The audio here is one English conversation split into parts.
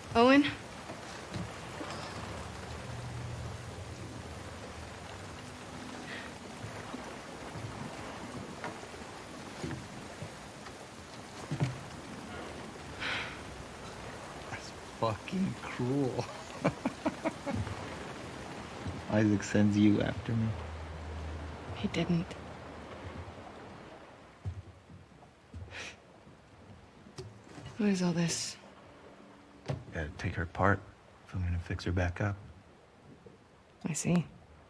Owen? That's fucking cruel. Isaac sends you after me. He didn't. What is all this? Gotta take her apart if I'm gonna fix her back up. I see.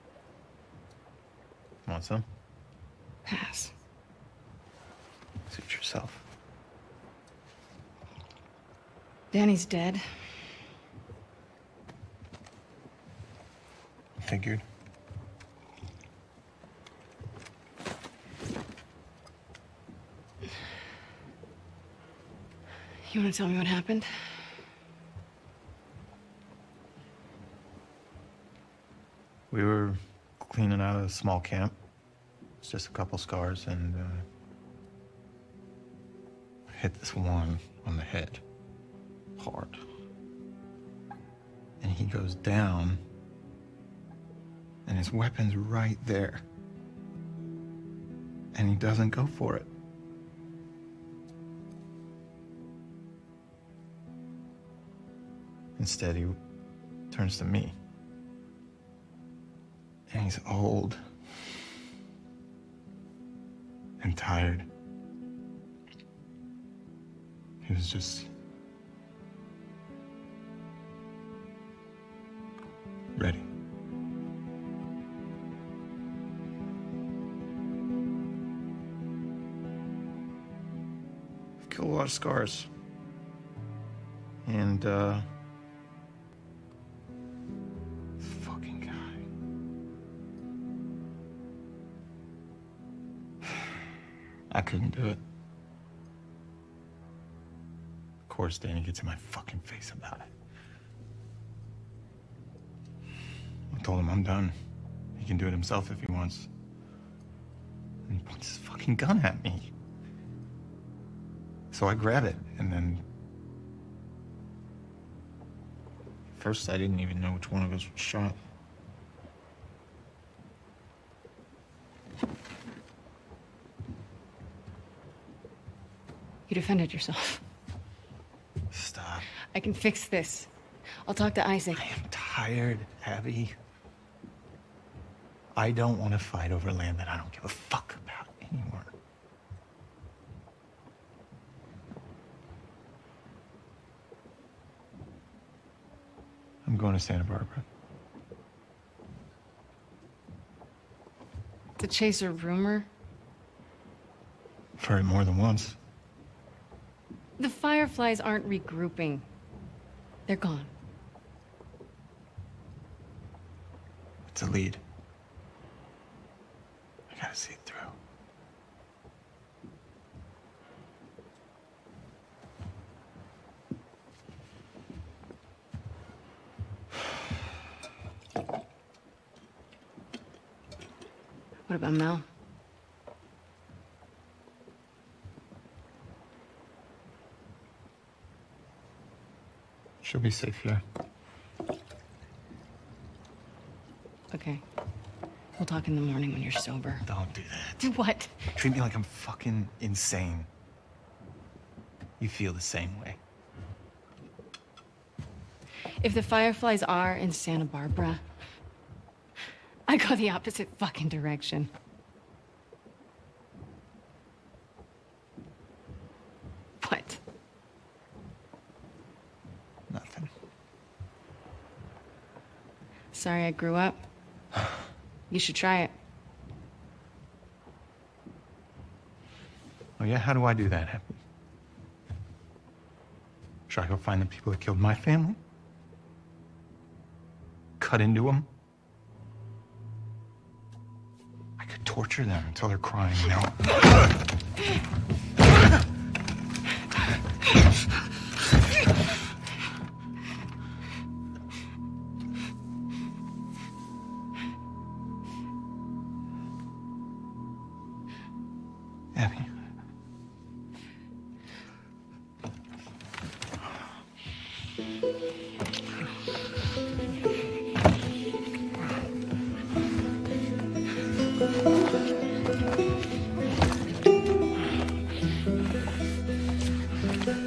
Want some? Pass. Suit yourself. Danny's dead. Figured. You want to tell me what happened? We were cleaning out a small camp. It's just a couple scars, and I hit this one on the head. Hard. And he goes down, and his weapon's right there. And he doesn't go for it. Instead, he turns to me. And he's old. And tired. He was just ready. I've killed a lot of scars. And, fucking guy. I couldn't do it. Of course, Danny gets in my fucking face about it. I told him I'm done. He can do it himself if he wants. And he points his fucking gun at me. So I grab it, and then... First, I didn't even know which one of us was shot. You defended yourself. Stop. I can fix this. I'll talk to Isaac. I am tired, Abby. I don't want to fight over land that I don't give a fuck about anymore. I'm going to Santa Barbara. To chase a rumor? I've heard it more than once. The Fireflies aren't regrouping. They're gone. It's a lead. I gotta see it through. What about Mel? She'll be safe here. Okay. We'll talk in the morning when you're sober. Don't do that. Do what? Treat me like I'm fucking insane. You feel the same way. If the Fireflies are in Santa Barbara, I go the opposite fucking direction. What? Nothing. Sorry I grew up. You should try it. Oh yeah? How do I do that, Happy? Should I go find the people that killed my family? Cut into them? I could torture them until they're crying, you know? Abby.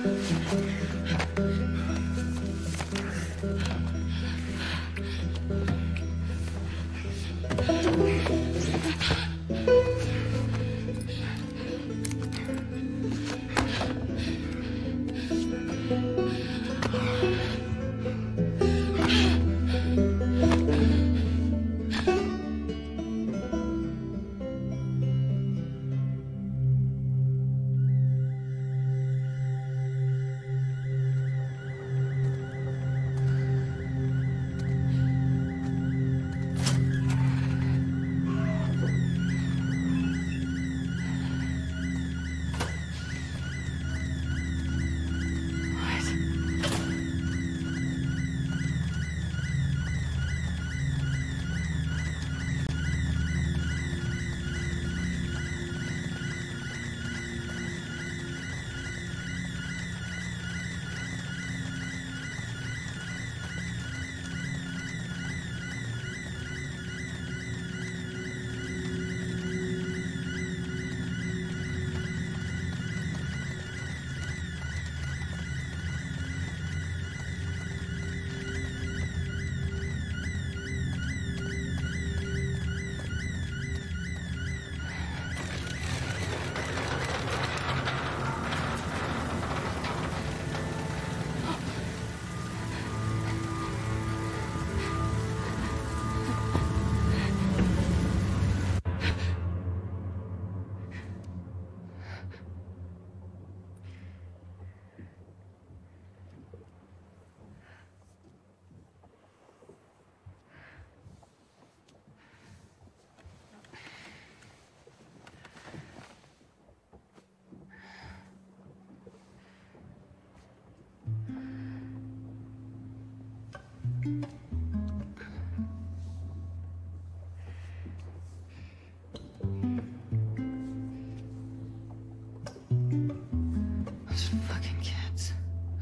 Those fucking kids.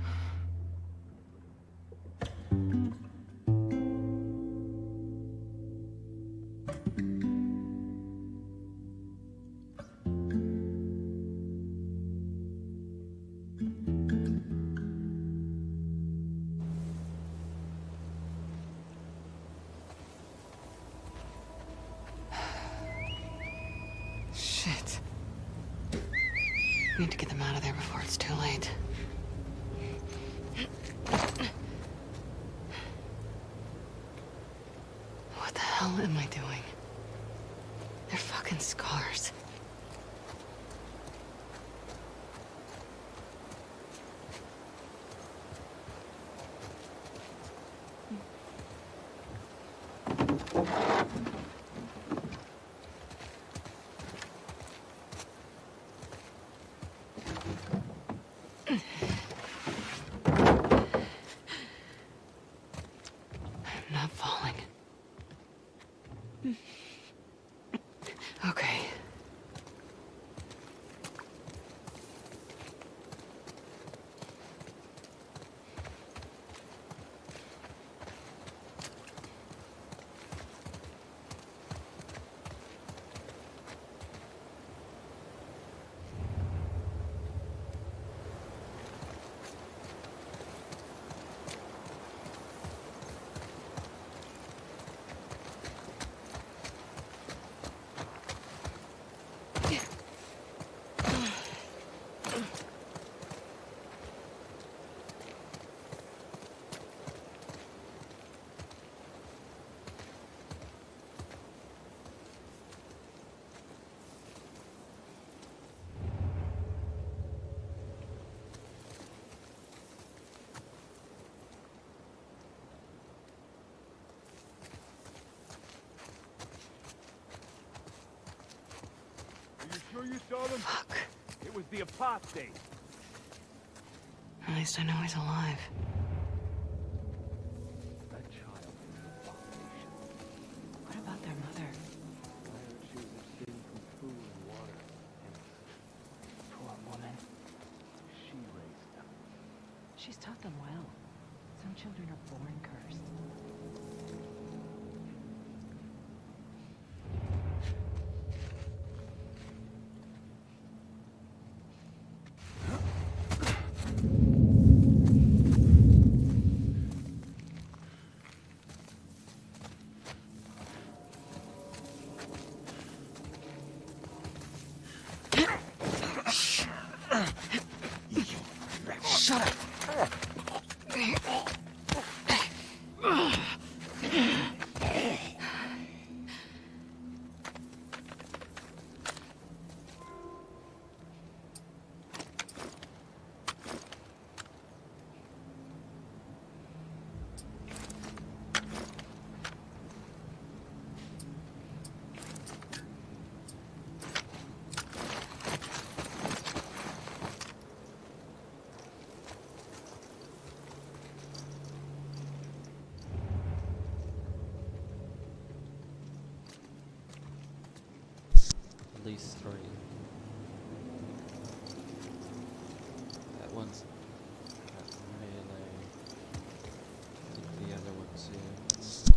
Shit. We need to get them out of there before it's too late. What the hell am I doing? They're fucking scars. I'm not falling. Okay. Sure you saw them? Fuck. It was the apostate. At least I know he's alive. That child is an abomination. What about their mother? I heard she was abstaining from food and water. And Poor woman. she raised them. She's taught them well. Some children are born cursed. Shut up. At least 3. That one's not really. I think the other one too.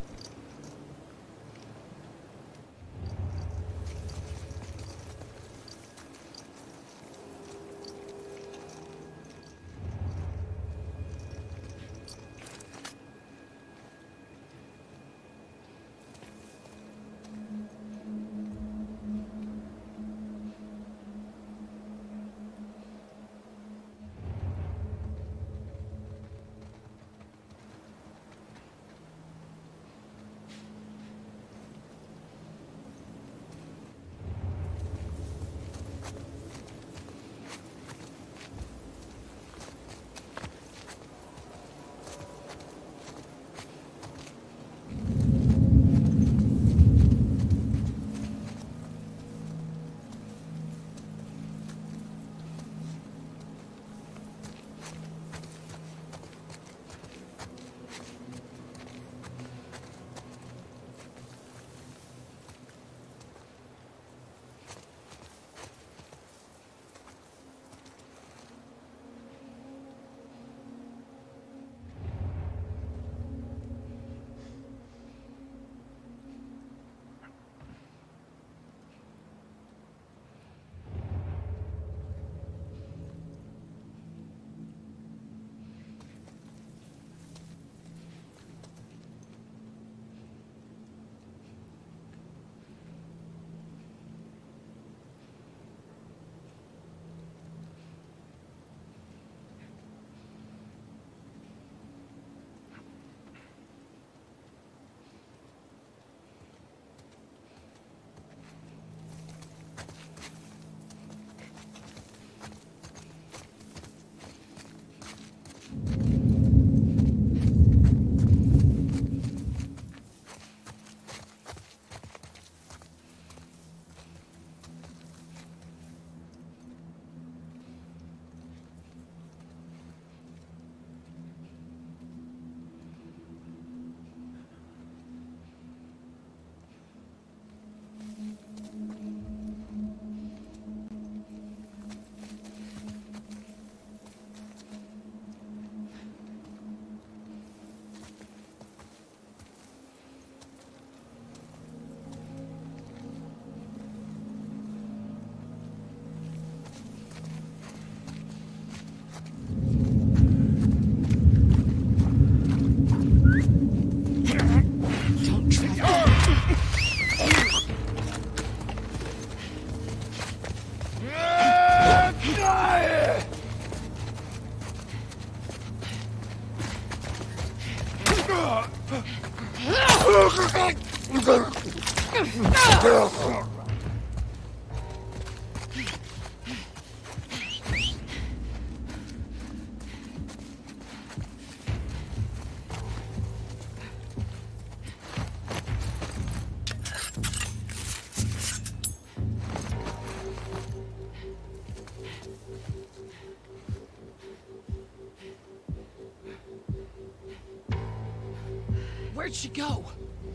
Where'd she go?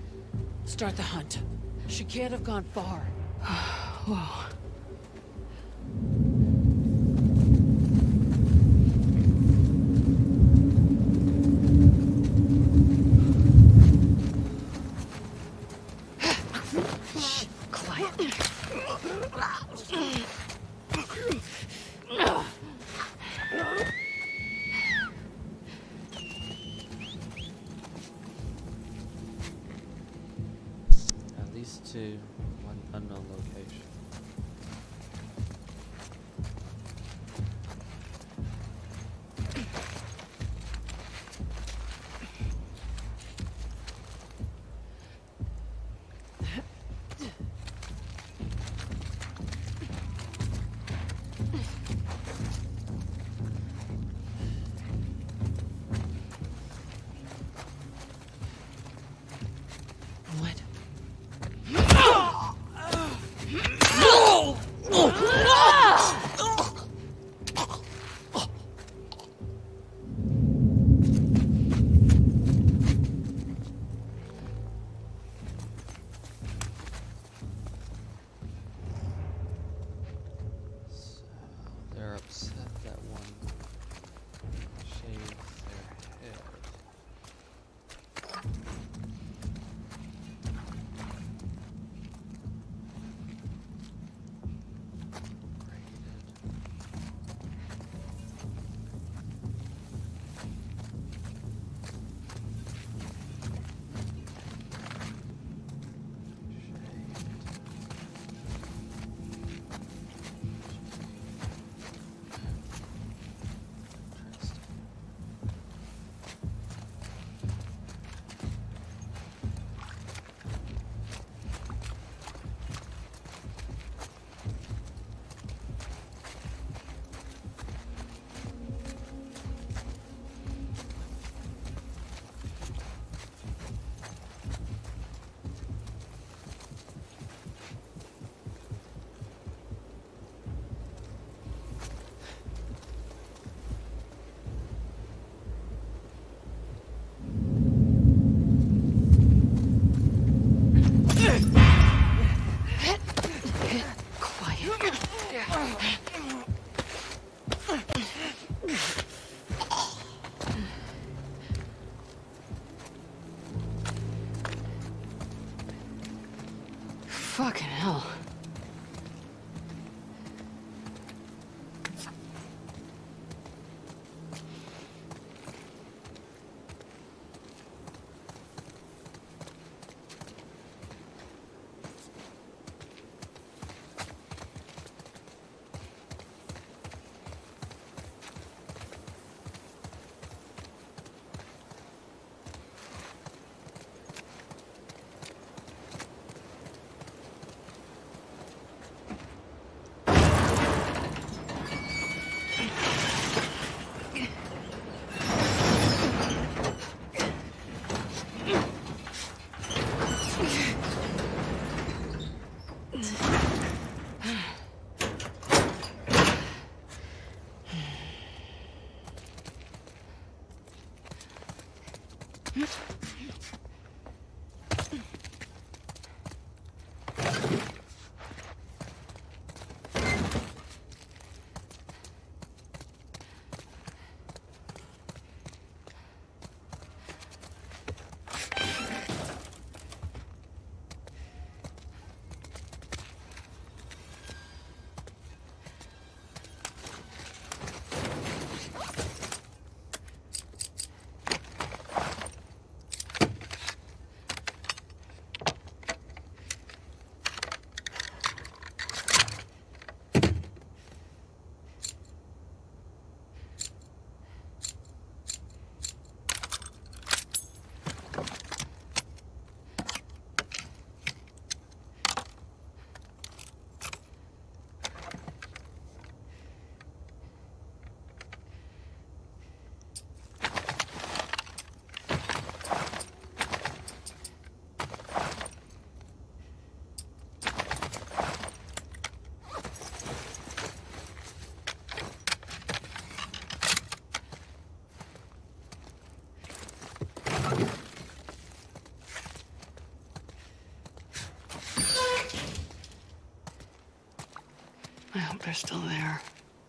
Start the hunt. She can't have gone far. Whoa. Shh, quiet. At least 2, 1 unknown location. that one shaves their head. Fucking hell. I hope they're still there.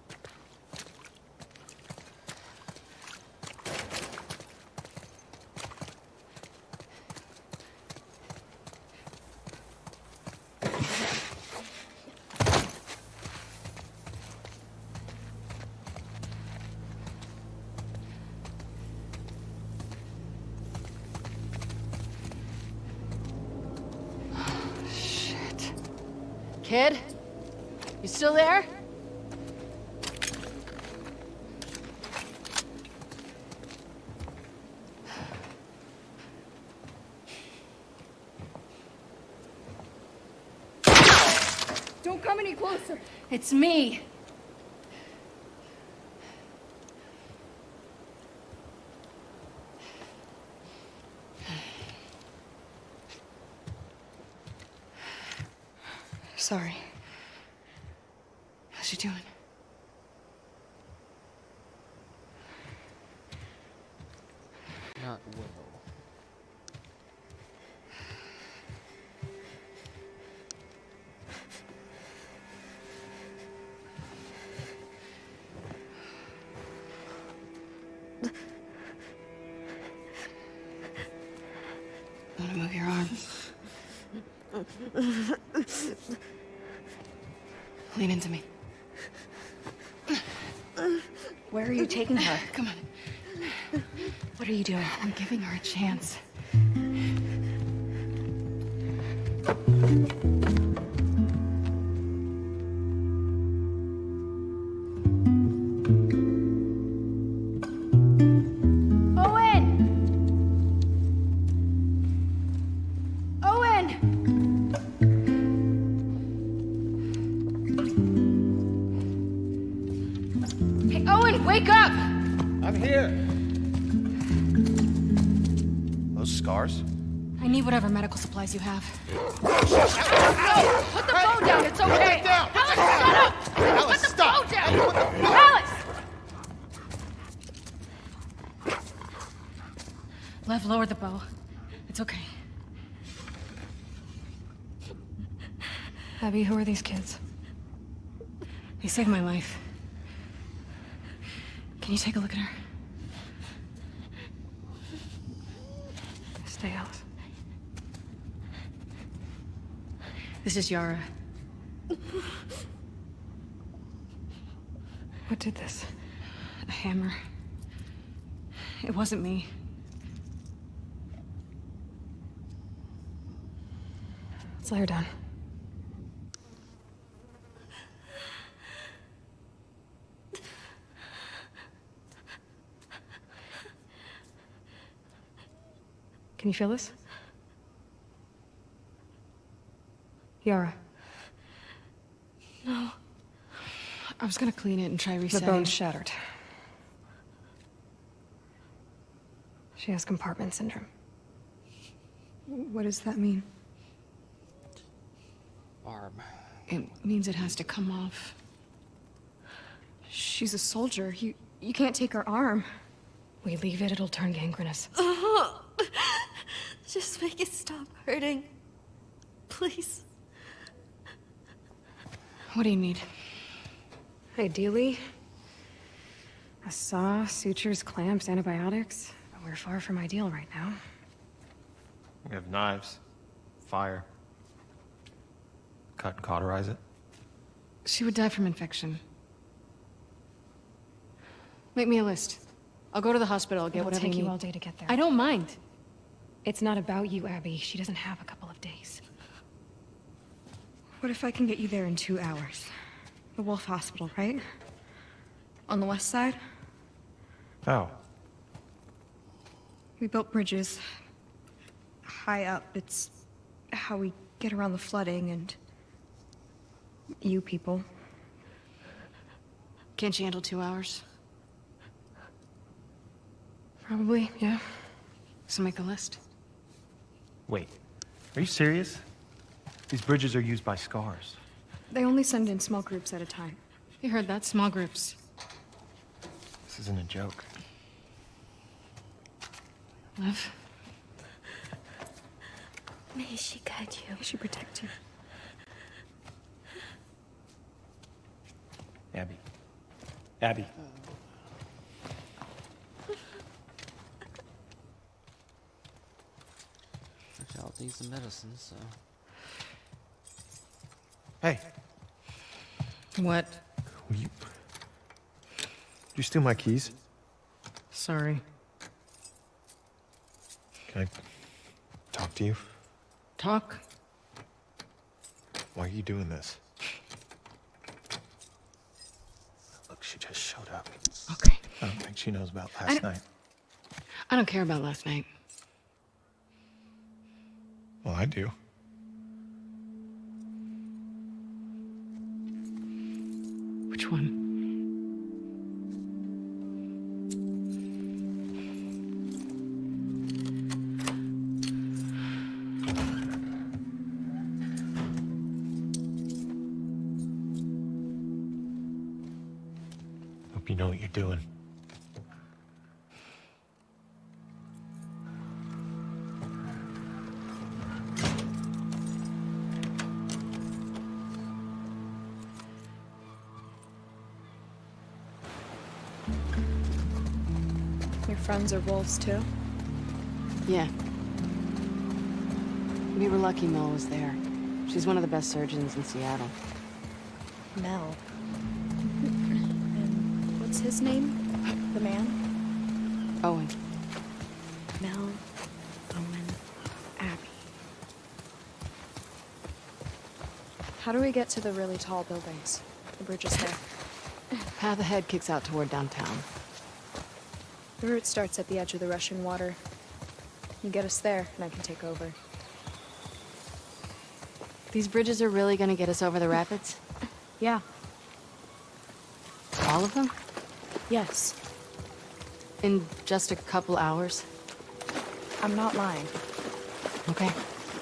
Shit. Kid? You still there? Don't come any closer. It's me. Sorry. How's she doing? Not well. want to move your arm. Lean into me. Where are you taking her? Come on. What are you doing? I'm giving her a chance. Owen! Owen! Hey, Owen, wake up! I'm here. Those scars? I need whatever medical supplies you have. Put the phone down, it's okay! down. Alice, shut up! Alice, Put the stop. phone down! Alice! Lev, lower the bow. It's okay. Abby, who are these kids? They saved my life. Can you take a look at her? Stay, Alice. This is Yara. What did this? A hammer. It wasn't me. Let's lay her down. Can you feel this? Yara. No. I was gonna clean it and try resetting. The bone's shattered. She has compartment syndrome. What does that mean? Barb. It means it has to come off. She's a soldier. You can't take her arm. We leave it, it'll turn gangrenous. Just make it stop hurting. Please. What do you need? Ideally, a saw, sutures, clamps, antibiotics. But we're far from ideal right now. We have knives, fire. Cut and cauterize it. She would die from infection. Make me a list. I'll go to the hospital, I'll get It'll whatever take you you need. all day to get there. I don't mind. It's not about you, Abby. She doesn't have a couple of days. What if I can get you there in 2 hours? The Wolf Hospital, right? On the west side? How? We built bridges. High up. It's how we get around the flooding and... you people. Can't you handle 2 hours? Probably, yeah. So make a list. Wait, are you serious? These bridges are used by scars. They only send in small groups at a time. You heard that? Small groups. This isn't a joke. Lev? May she guide you. May she protect you. Abby. Abby. The child needs the medicine, so. Hey, What? will you... Did you steal my keys? Sorry. Can I talk to you? Talk? Why are you doing this? Look, she just showed up. Okay. I don't think she knows about last night. I don't care about last night. Well, I do. Which one? Hope you know what you're doing. Your friends are wolves, too? Yeah. We were lucky Mel was there. She's one of the best surgeons in Seattle. Mel. And what's his name? The man? Owen. Mel, Owen, Abby. How do we get to the really tall buildings? The bridge is there. Path ahead kicks out toward downtown. The route starts at the edge of the rushing water. You get us there, and I can take over. These bridges are really gonna get us over the rapids? Yeah. All of them? Yes. In just a couple hours? I'm not lying. Okay.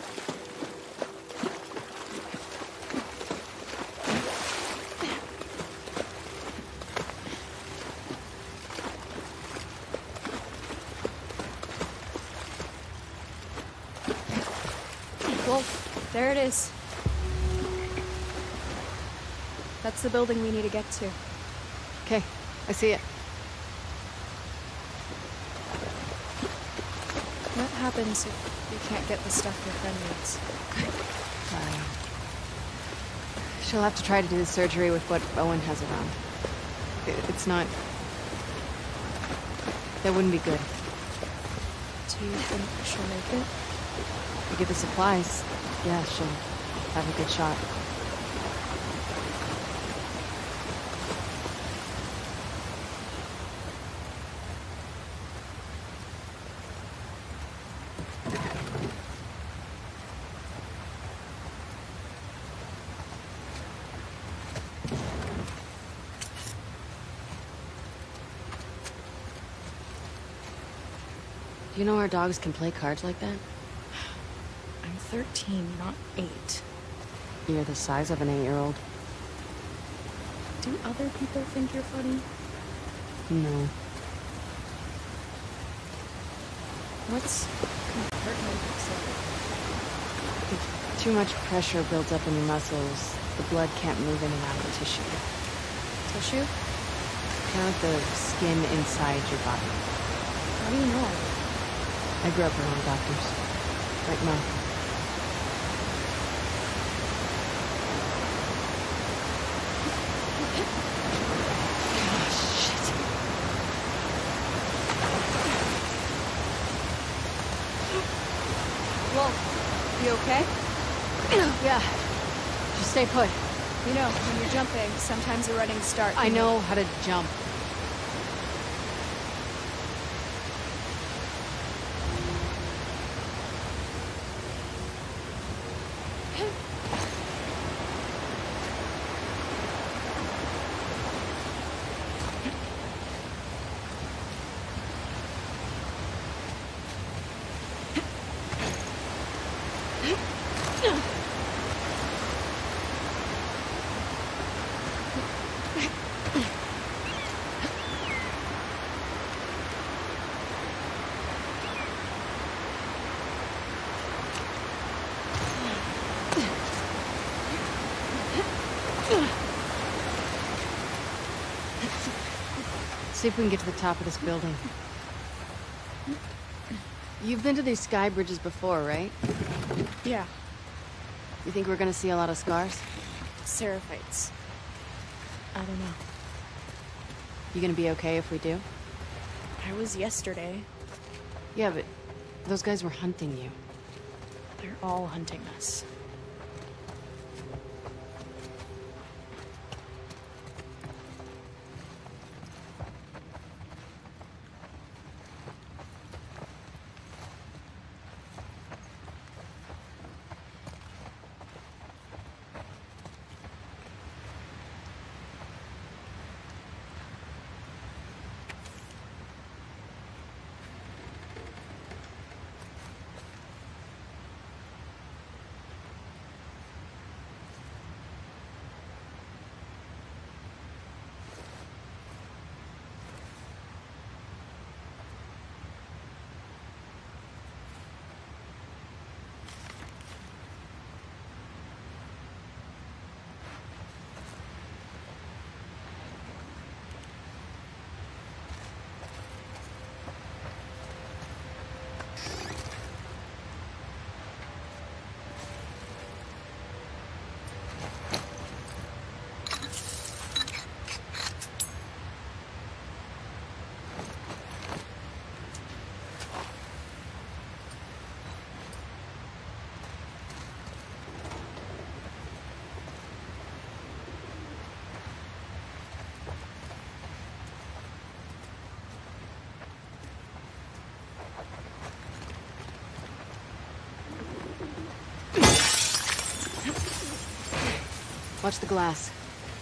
Wolf, there it is. That's the building we need to get to. Okay, I see it. What happens if you can't get the stuff your friend needs? She'll have to try to do the surgery with what Owen has around. It's not... That wouldn't be good. Do you think she'll make it? If you get the supplies, yeah, she'll have a good shot. Do you know our dogs can play cards like that? I'm 13, not 8. You're the size of an 8-year-old. Do other people think you're funny? No. What's compartmentalized? If too much pressure builds up in your muscles, the blood can't move in and out of the tissue. Tissue? Kind of the skin inside your body. How do you know? I grew up around doctors. Like Mom. Wolf, you okay? Yeah. Just stay put. You know, when you're jumping, sometimes a running start. I know how to jump. See if we can get to the top of this building. You've been to these sky bridges before, right? Yeah, You think we're gonna see a lot of scars? Seraphites. I don't know. You gonna be okay if we do? I was yesterday. Yeah, but those guys were hunting you. They're all hunting us. Watch the glass.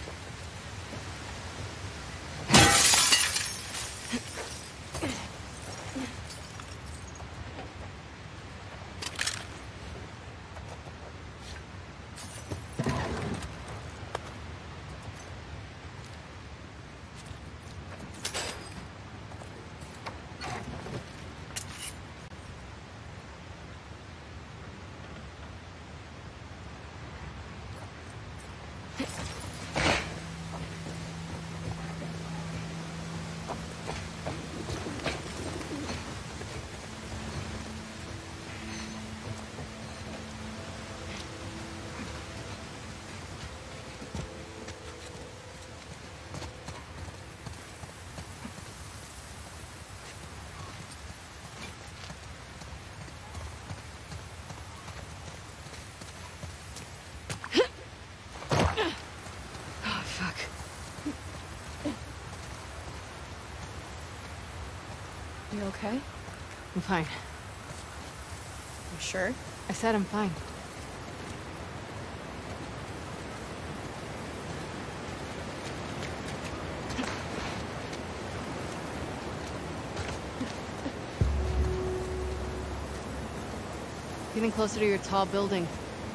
You okay? I'm fine. You sure? I said I'm fine. Getting closer to your tall building.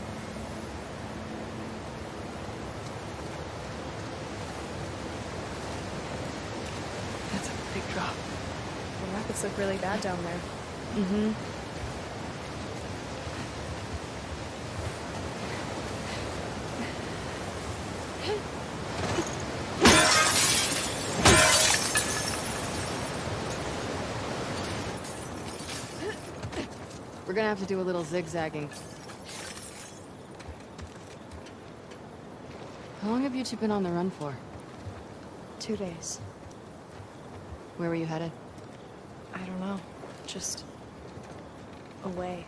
That's a big drop. The rapids look really bad down there. Mm-hmm. We're gonna have to do a little zigzagging. How long have you two been on the run for? 2 days. Where were you headed? I don't know. Just away.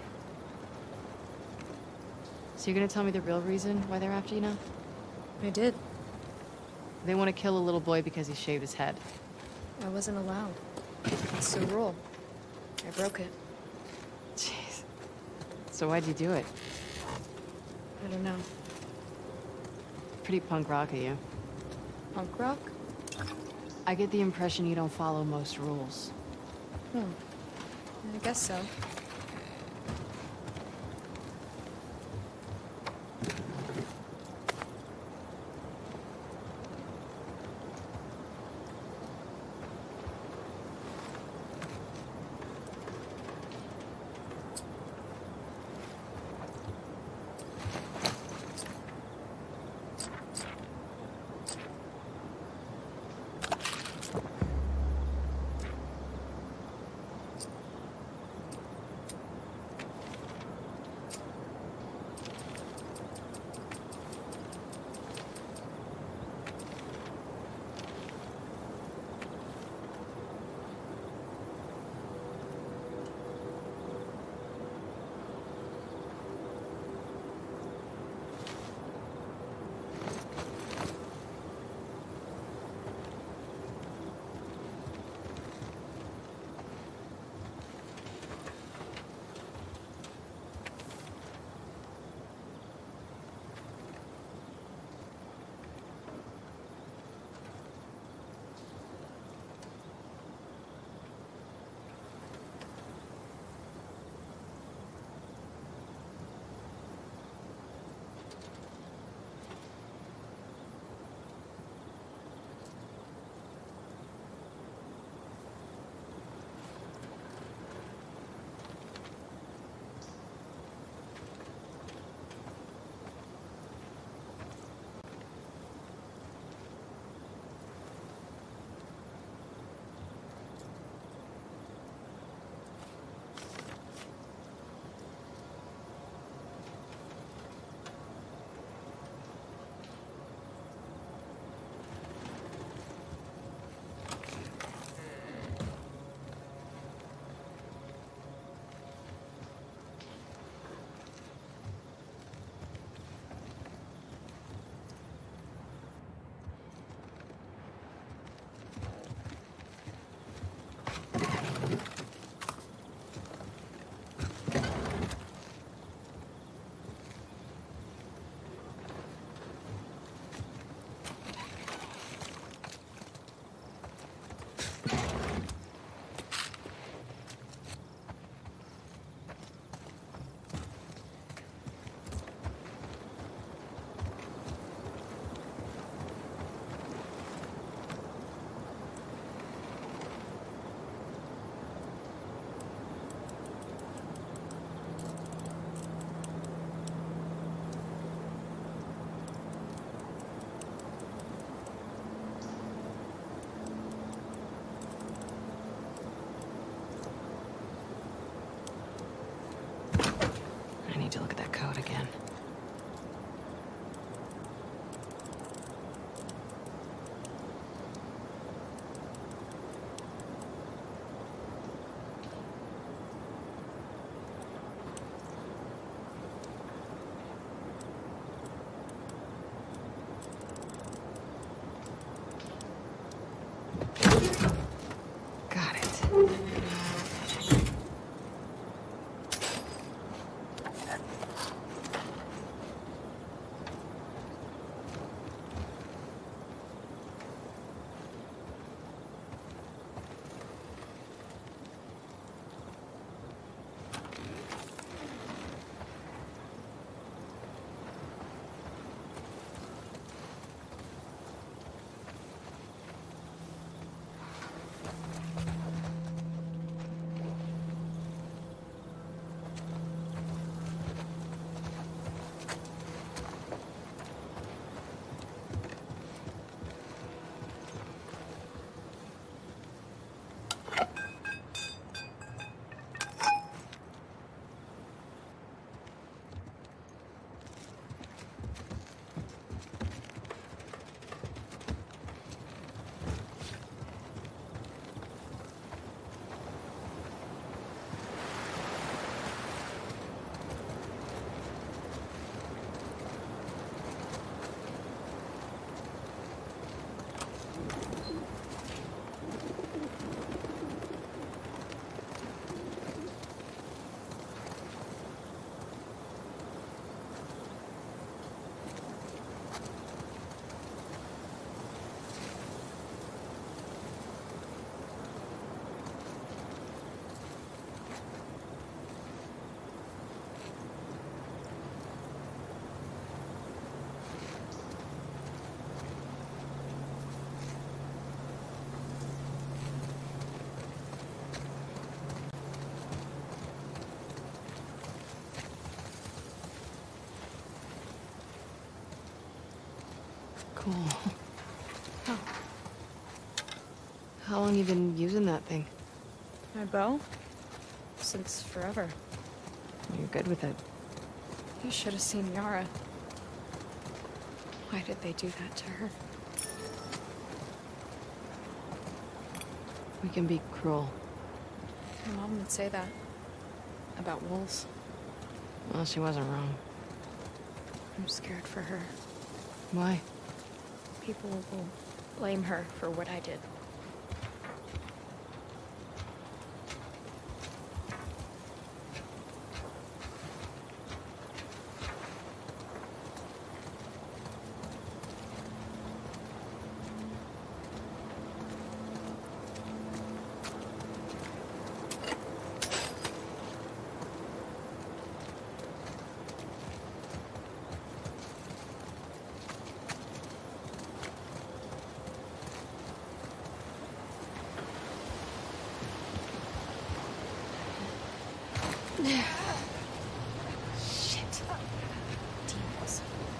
So you're gonna tell me the real reason why they're after you now? I did. They want to kill a little boy because he shaved his head. I wasn't allowed. It's the rule. I broke it. Jeez. So why'd you do it? I don't know. Pretty punk rock of you. Punk rock? I get the impression you don't follow most rules. I guess so. Cool. How long you been using that thing? My bow? Since forever. You're good with it. You should have seen Yara. Why did they do that to her? We can be cruel. My mom would say that. About wolves. Well, she wasn't wrong. I'm scared for her. Why? People will blame her for what I did. Shit. Demons.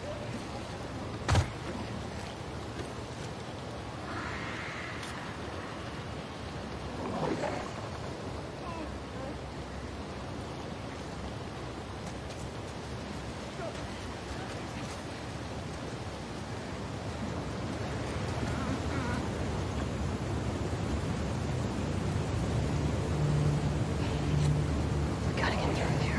We gotta get through there.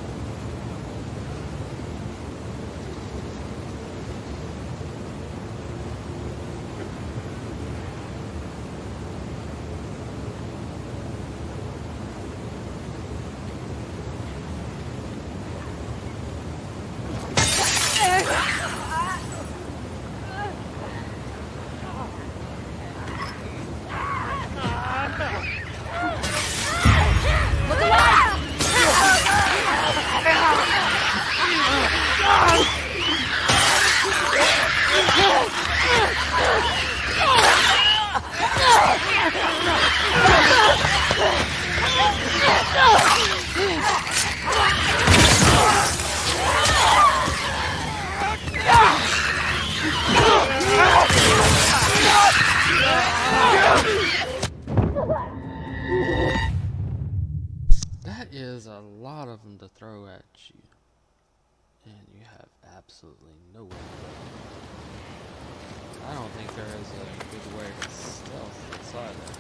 That is a lot of them to throw at you. And you have absolutely no way to go. I don't think there is a good way to stealth inside there.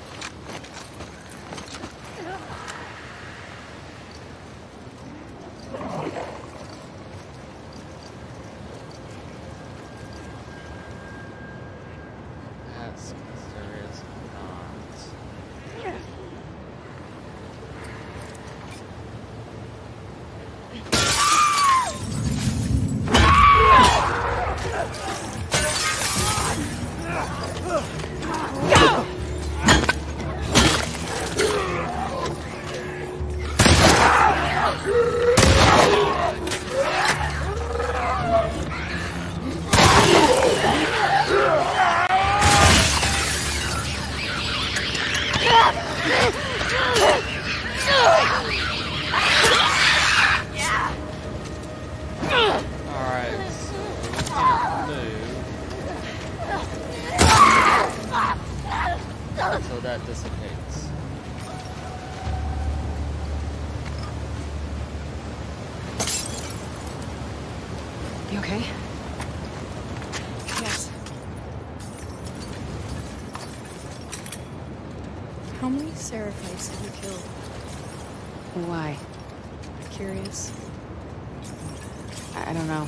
That's because there is not. Alright, so we can't move. So that dissipates. You okay? Yes. How many Seraphites have you killed? Why? Curious. I don't know.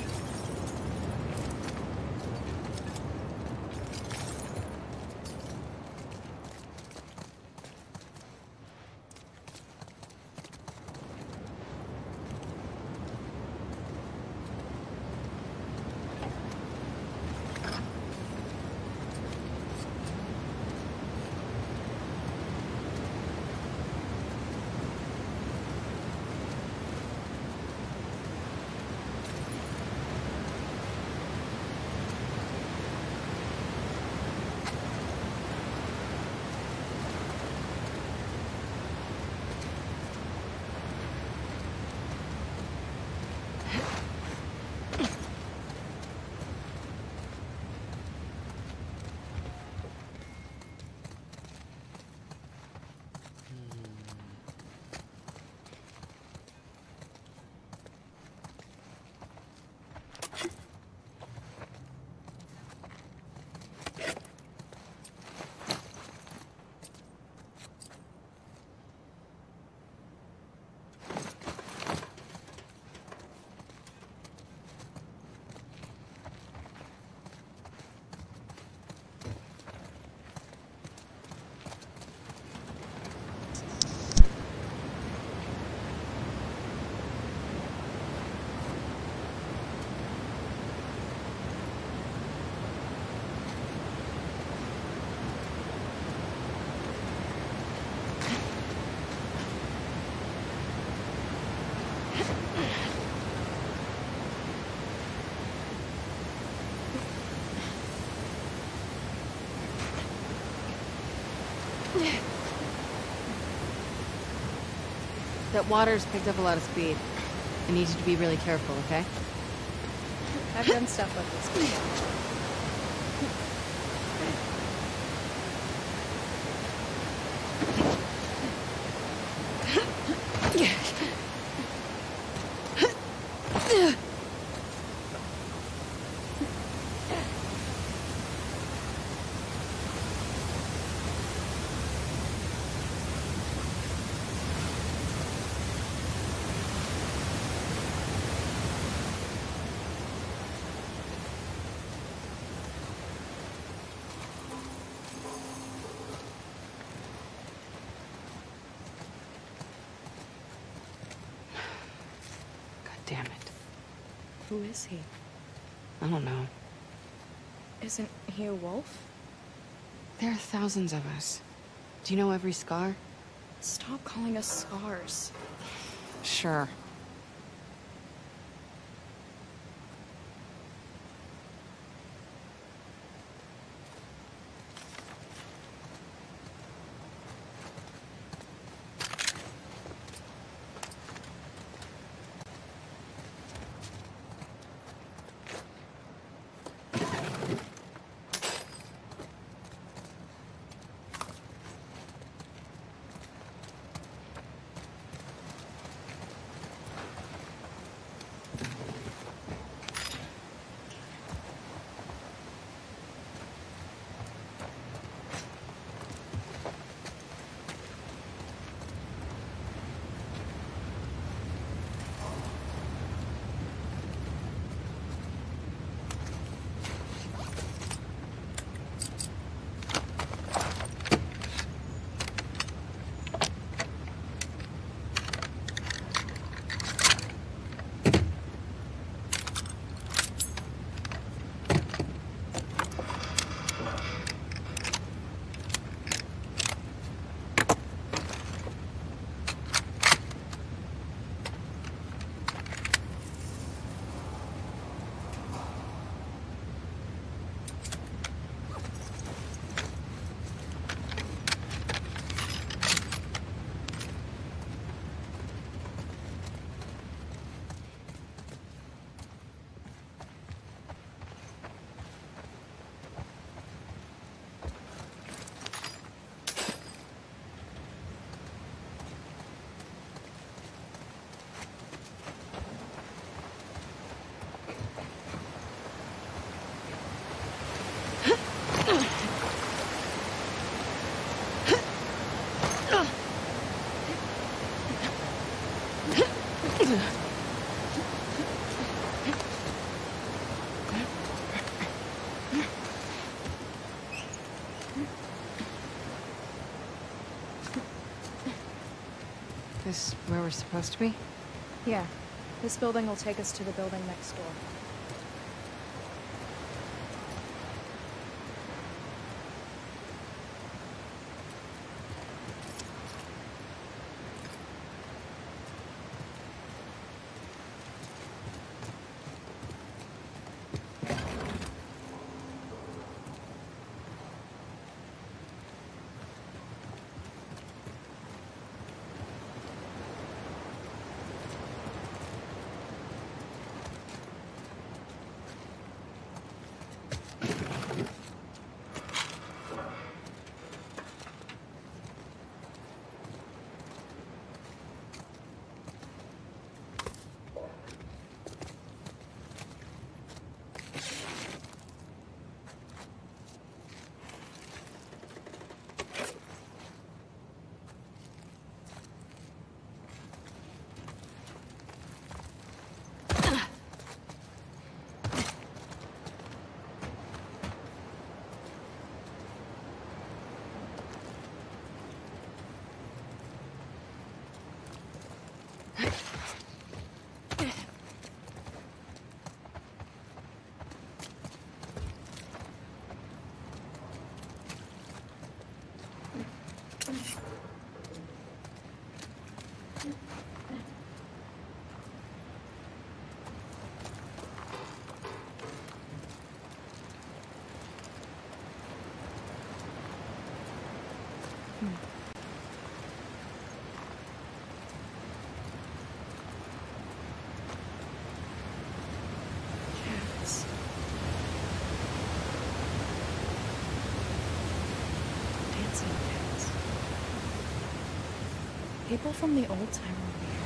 That water's picked up a lot of speed. I need you to be really careful, okay? I've done stuff like this before. Damn it. Who is he? I don't know. Isn't he a wolf? There are thousands of us. Do you know every scar? Stop calling us scars. Sure. This where we're supposed to be? Yeah. This building will take us to the building next door. People from the old time were weird.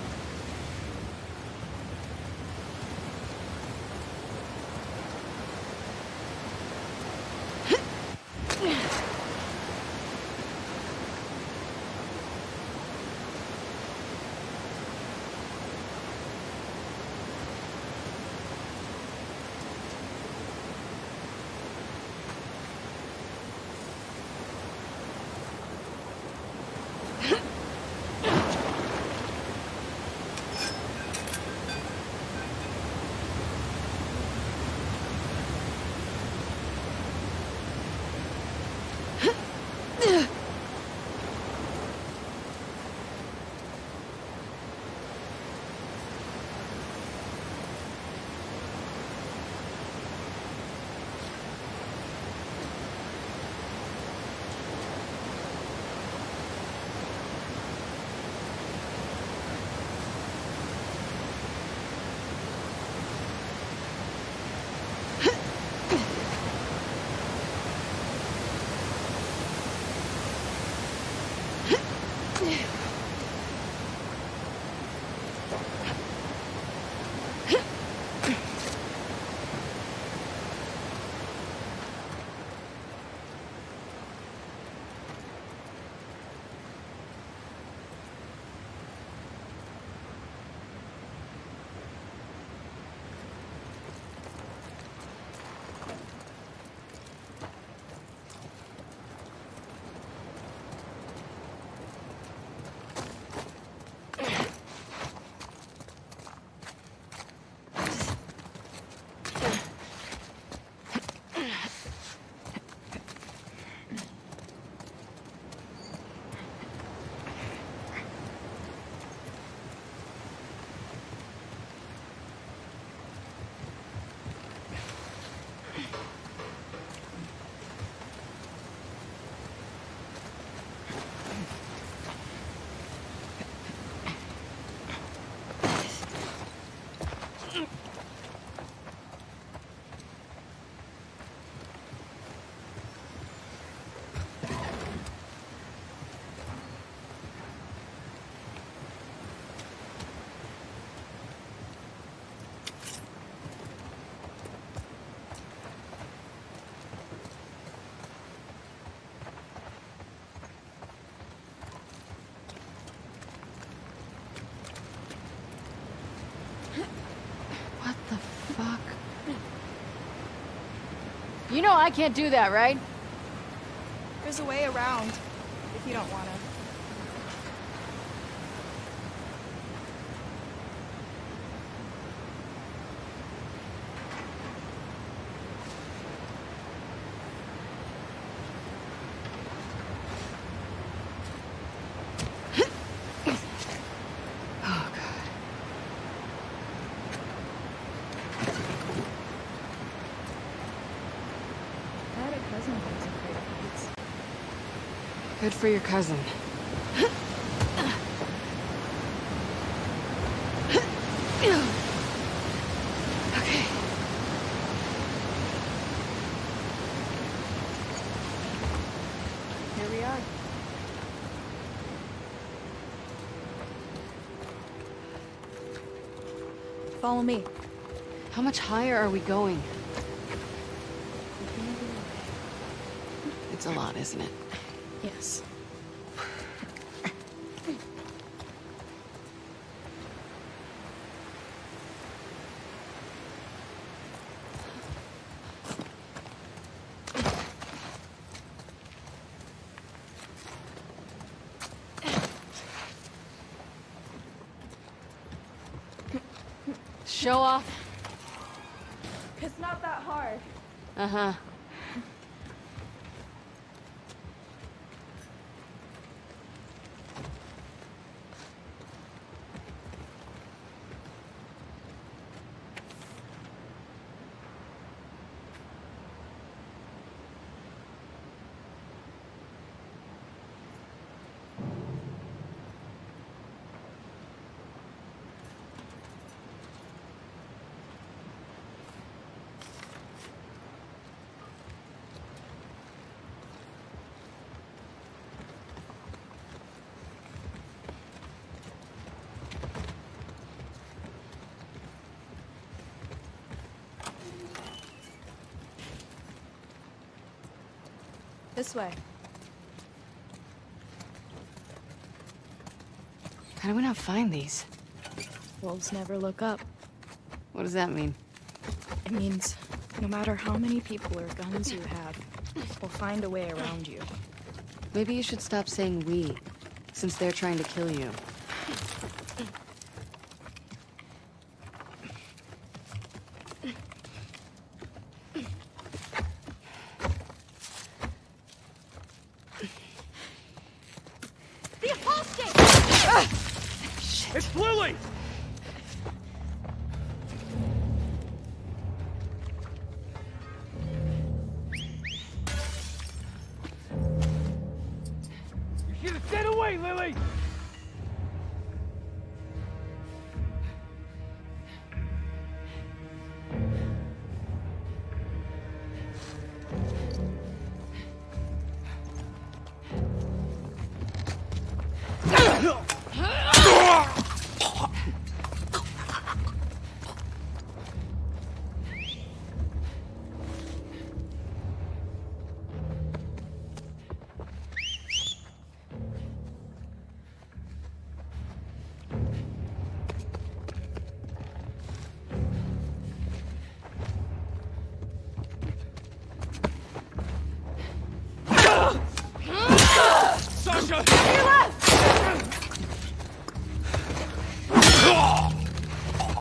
What the fuck? You know I can't do that, right? There's a way around, if you don't want to. Oh, God. I had a cousin who was afraid of heights. Good for your cousin. Okay. Here we are. Follow me. How much higher are we going? It's a lot, isn't it? Yes. Show off. It's not that hard. Uh-huh. This way. How do we not find these? Wolves never look up. What does that mean? It means no matter how many people or guns you have, we'll find a way around you. Maybe you should stop saying we, since they're trying to kill you. The apostate! It's Lily! You should have stayed away, Lily! Sasha!